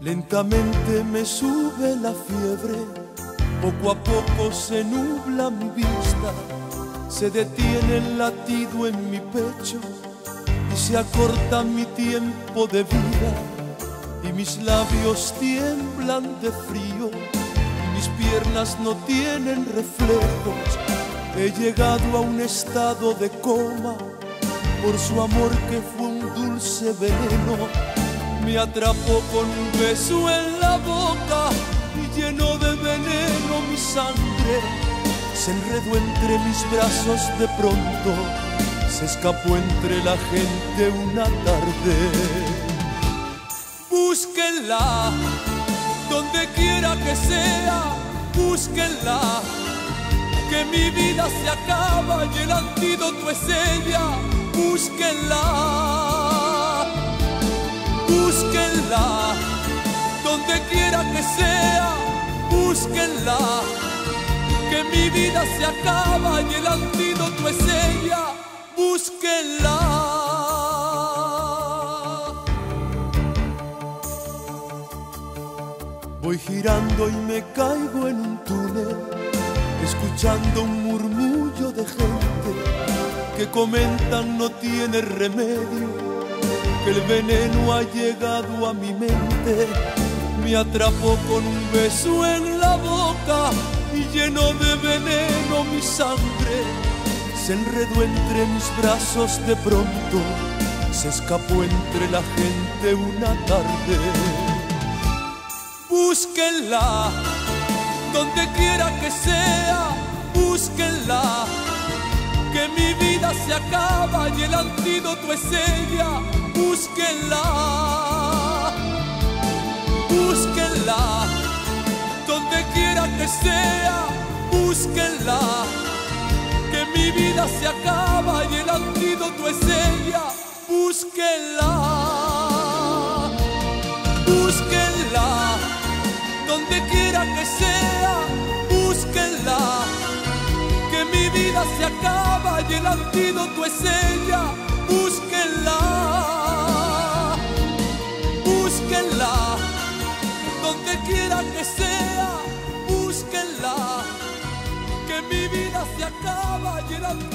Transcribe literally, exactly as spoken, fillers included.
Lentamente me sube la fiebre, poco a poco se nubla mi vista, se detiene el latido en mi pecho y se acorta mi tiempo de vida, y mis labios tiemblan de frío y mis piernas no tienen reflejos. He llegado a un estado de coma por su amor que fue un dulce veneno. Me atrapó con un beso en la boca y llenó de veneno mi sangre. Se enredó entre mis brazos de pronto, se escapó entre la gente una tarde. Búsquenla, donde quiera que sea, búsquenla, que mi vida se acaba y el antídoto es ella. Búsquenla. Búsquenla, donde quiera que sea, búsquenla, que mi vida se acaba y el antídoto es ella. Búsquenla. Voy girando y me caigo en un túnel, escuchando un murmullo de gente que comentan no tiene remedio, que el veneno ha llegado a mi mente. Me atrapó con un beso en la boca y llenó de veneno mi sangre. Se enredó entre mis brazos de pronto, se escapó entre la gente una tarde. Búsquenla, donde quiera que sea, búsquenla, que mi vida se acaba y el antídoto es ella. Búsquenla, búsquenla, donde quiera que sea, búsquenla, que mi vida se acaba y el antídoto es ella. Búsquenla, búsquenla, donde quiera que sea, búsquenla, que mi vida se acaba y el antídoto es ella. Búsquenla, búsquenla, donde quiera que sea, búsquenla, que mi vida se acaba y el antídoto